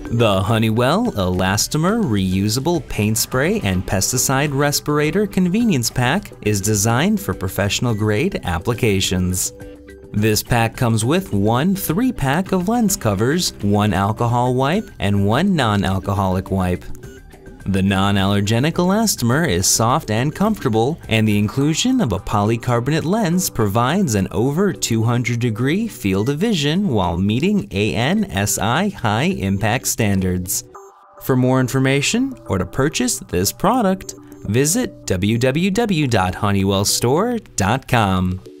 The Honeywell Elastomer Reusable Paint Spray and Pesticide Respirator Convenience Pack is designed for professional-grade applications. This pack comes with one 3-pack of lens covers, one alcohol wipe, and one non-alcoholic wipe. The non-allergenic elastomer is soft and comfortable, and the inclusion of a polycarbonate lens provides an over 200-degree field of vision while meeting ANSI high-impact standards. For more information or to purchase this product, visit www.honeywellstore.com.